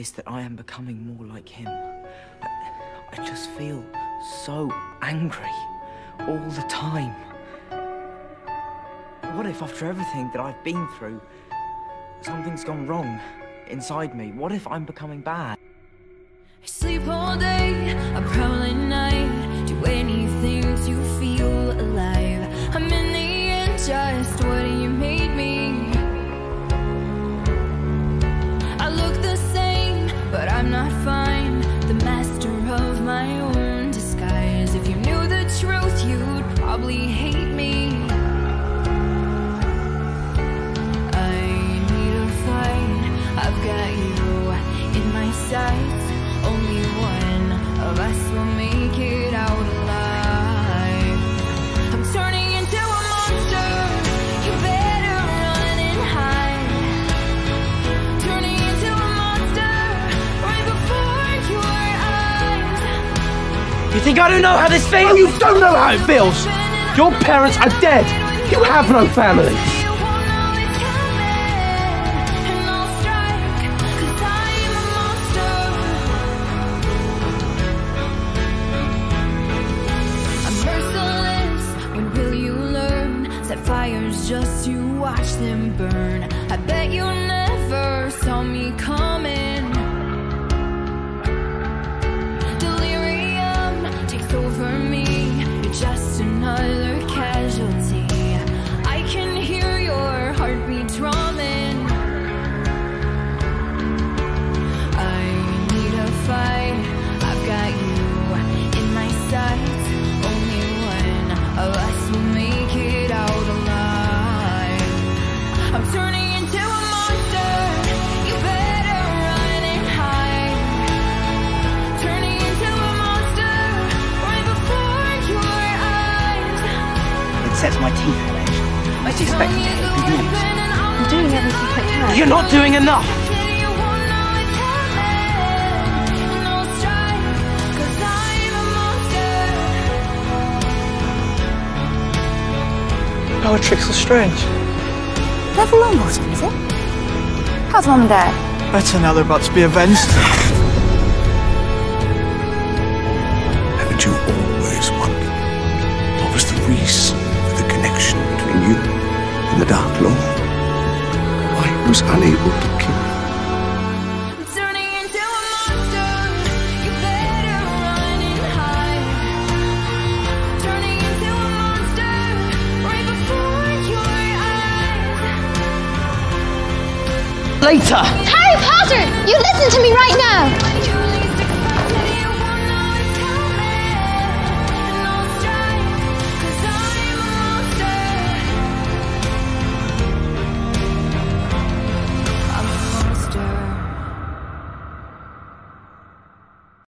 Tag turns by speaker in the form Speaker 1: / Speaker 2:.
Speaker 1: is that I am becoming more like him. I just feel so angry all the time. What if after everything that I've been through, something's gone wrong inside me? What if I'm becoming bad?
Speaker 2: I sleep all day, I prowl at night, do anything to feel alive. I'm in the end just what you made me. I look the same, but I'm not fine, the master of my own disguise. If you knew the truth, you'd probably hate me. I need a fight, I've got you in my sights. Only one of us will make it out alive. I'm turning into a monster, you better run and hide. Turning into a monster right before your eyes.
Speaker 3: You think I don't know how this feels? Oh, you don't know how it feels! Your parents are dead! You have no family!
Speaker 2: Fires just to watch them burn. I bet you never saw me coming. Delirium takes over me. You're just another casualty. I can hear your heartbeat drumming. I need a fight, I've got you in my sights. Only one of us will make it out alive. I'm turning into a monster, you better run and hide. Turning into a monster right before your eyes.
Speaker 3: It sets my teeth on edge. I was expecting to get good news.
Speaker 4: I'm doing everything I can.
Speaker 3: You're not doing enough! Bellatrix Lestrange.
Speaker 4: Level Longbottom, is it? How's Mum and Dad?
Speaker 3: Better now they're about to be avenged.
Speaker 5: Haven't you always wondered what was the reason for the connection between you and the Dark Lord? Why he was unable to kill you?
Speaker 3: Later!
Speaker 6: Harry Potter! You listen to me right now!